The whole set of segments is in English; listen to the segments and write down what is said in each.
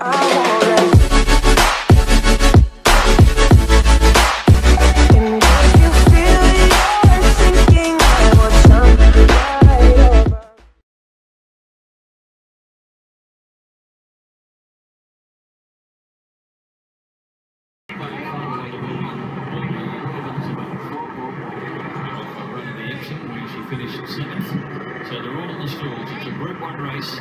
Finished 7th, so they're all in the stalls. It's a Group 1 race.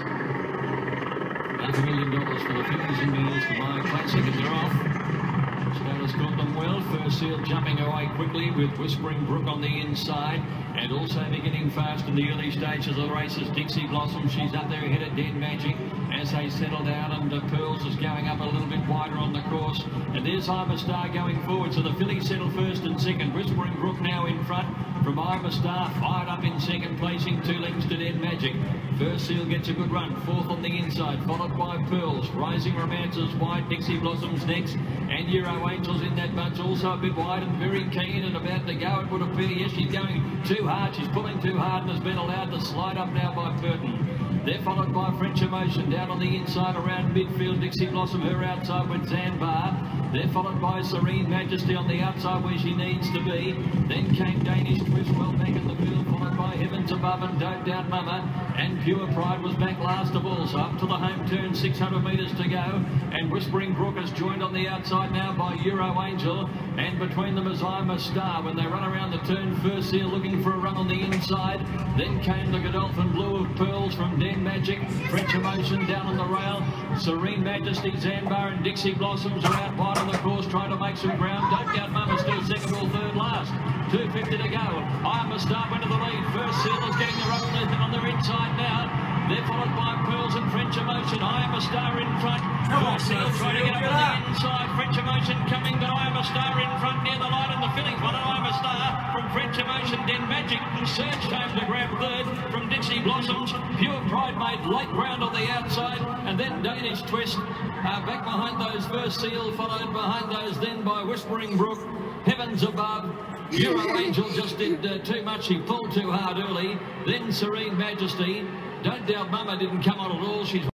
$500,000 for the fillies and males for Maya Classic, and they're off. Scotland's got them well. First Seal jumping away quickly with Whispering Brook on the inside, and also beginning fast in the early stages of the races. Dixie Blossom, she's up there ahead of Dead Magic as they settle down, and Pearls is going up a little bit wider on the course. And there's I'm a Star going forward, so the fillies settle first and second. Whispering Brook now in front from I'm a Star, fired up in second, placing 2 lengths to Dead Magic. First Seal gets a good run, fourth on the inside, followed by Pearls. Rising Romances wide, Dixie Blossoms next, and Euro Angels in that bunch, also a bit wide and very keen and about to go, it would appear. Yes, she's going too hard, she's pulling too hard and has been allowed to slide up now by Burton. They're followed by French Emotion down on the inside around midfield. Dixie Blossom, her outside with Zanbar. They're followed by Serene Majesty on the outside where she needs to be. Then came Danish Twist well back in the field, followed by Heavens Above and Don't Doubt Mama. And Pure Pride was back last of all, so up to the home turn, 600 metres to go. And Whispering Brook is joined on the outside now by Euro Angel. And between them is I'm a Star. When they run around the turn, First Seal looking for a run on the inside. Then came the Godolphin Blue of Pearls from Dead Magic. French Emotion down on the rail. Serene Majesty, Zanbar and Dixie Blossoms are out wide on the course trying to make some ground. Don't Doubt Mama still second or third last. 250 to go. I'm a Star went to the lead. First Seal is getting the run on their inside now. They're followed by Pearls and French Emotion. I Am a Star in front. First Seal trying to get up on the inside. French Emotion coming, but I Am a Star in front near the line, and the fillies one. I Am a Star from French Emotion. Dead Magic surged home to grab third from Dixie Blossoms. Pure Pride made late ground on the outside, and then Danish Twist back behind those. First Seal followed behind those then by Whispering Brook. Heavens Above. Euro Angel just did too much. He pulled too hard early. Then Serene Majesty. Don't Doubt Mama didn't come on at all. She's